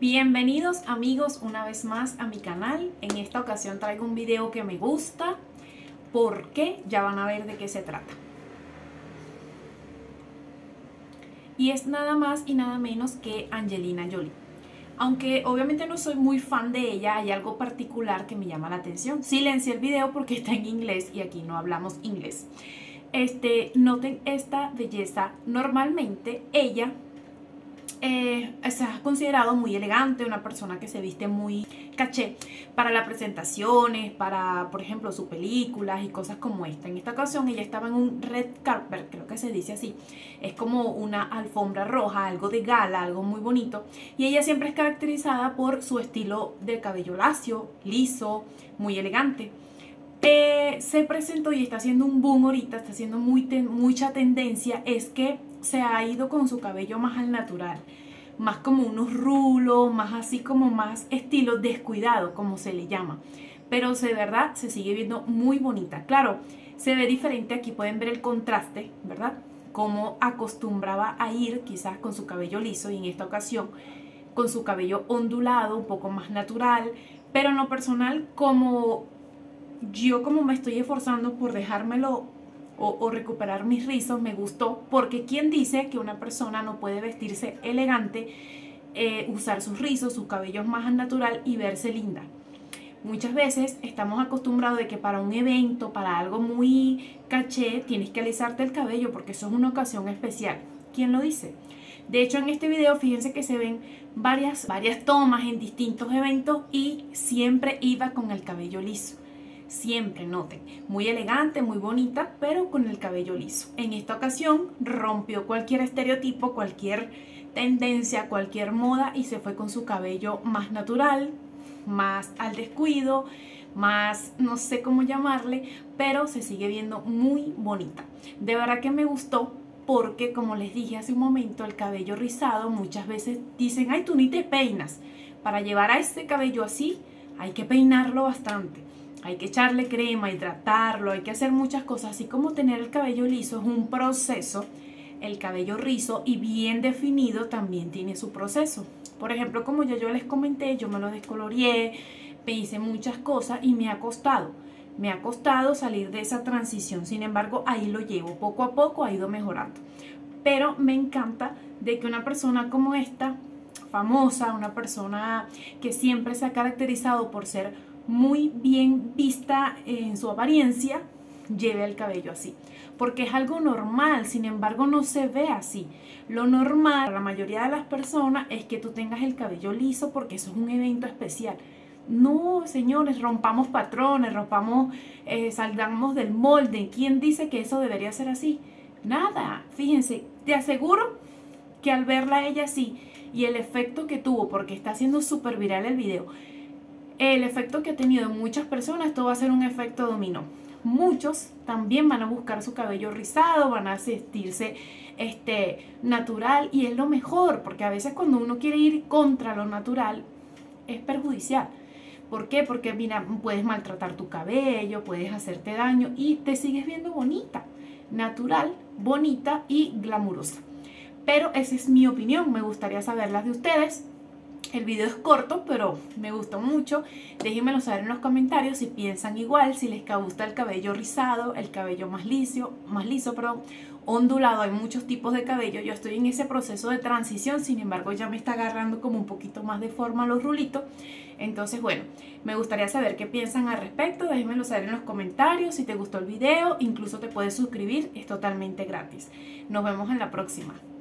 Bienvenidos amigos una vez más a mi canal. En esta ocasión traigo un video que me gusta porque ya van a ver de qué se trata. Y es nada más y nada menos que Angelina Jolie. Aunque obviamente no soy muy fan de ella, hay algo particular que me llama la atención. Silencié el video porque está en inglés y aquí no hablamos inglés. Noten esta belleza. Normalmente ella se ha considerado muy elegante, una persona que se viste muy caché para las presentaciones, para, por ejemplo, sus películas y cosas como esta. En esta ocasión ella estaba en un red carpet, creo que se dice así. Es como una alfombra roja, algo de gala, algo muy bonito. Y ella siempre es caracterizada por su estilo de cabello lacio, liso, muy elegante. Se presentó y está haciendo un boom ahorita, está haciendo mucha tendencia, es que se ha ido con su cabello más al natural, más como unos rulos, más así como más estilo descuidado, como se le llama. Pero de verdad se sigue viendo muy bonita. Claro, se ve diferente, aquí pueden ver el contraste, ¿verdad? Como acostumbraba a ir quizás con su cabello liso y en esta ocasión con su cabello ondulado, un poco más natural. Pero en lo personal, como me estoy esforzando por dejármelo o recuperar mis rizos, me gustó, porque ¿quién dice que una persona no puede vestirse elegante, usar sus rizos, sus cabellos más al natural y verse linda? Muchas veces estamos acostumbrados de que para un evento, para algo muy caché, tienes que alisarte el cabello porque eso es una ocasión especial. ¿Quién lo dice? De hecho, en este video fíjense que se ven varias tomas en distintos eventos y siempre iba con el cabello liso. Siempre, noten, muy elegante, muy bonita, pero con el cabello liso. En esta ocasión rompió cualquier estereotipo, cualquier tendencia, cualquier moda y se fue con su cabello más natural, más al descuido, más no sé cómo llamarle, pero se sigue viendo muy bonita. De verdad que me gustó porque, como les dije hace un momento, el cabello rizado muchas veces dicen, ay, tú ni te peinas. Para llevar a este cabello así hay que peinarlo bastante. Hay que echarle crema, hidratarlo, hay que hacer muchas cosas. Así como tener el cabello liso es un proceso, el cabello rizo y bien definido también tiene su proceso. Por ejemplo, como yo les comenté, yo me lo descoloreé, me hice muchas cosas y me ha costado. Me ha costado salir de esa transición. Sin embargo, ahí lo llevo. Poco a poco ha ido mejorando. Pero me encanta de que una persona como esta, famosa, una persona que siempre se ha caracterizado por ser muy bien vista en su apariencia, lleve el cabello así, porque es algo normal. Sin embargo, no se ve así. Lo normal para la mayoría de las personas es que tú tengas el cabello liso porque eso es un evento especial. No, señores, rompamos patrones, salgamos del molde. ¿Quién dice que eso debería ser así? Nada. Fíjense, te aseguro que al verla a ella así y el efecto que tuvo, porque está haciendo súper viral el video, el efecto que ha tenido en muchas personas, esto va a ser un efecto dominó. Muchos también van a buscar su cabello rizado, van a vestirse natural, y es lo mejor, porque a veces cuando uno quiere ir contra lo natural es perjudicial. ¿Por qué? Porque mira, puedes maltratar tu cabello, puedes hacerte daño y te sigues viendo bonita, natural, bonita y glamurosa. Pero esa es mi opinión, me gustaría saber las de ustedes. El video es corto, pero me gustó mucho. Déjenmelo saber en los comentarios si piensan igual, si les gusta el cabello rizado, el cabello más liso, ondulado. Hay muchos tipos de cabello. Yo estoy en ese proceso de transición, sin embargo ya me está agarrando como un poquito más de forma los rulitos. Entonces, bueno, me gustaría saber qué piensan al respecto. Déjenmelo saber en los comentarios. Si te gustó el video, incluso te puedes suscribir, es totalmente gratis. Nos vemos en la próxima.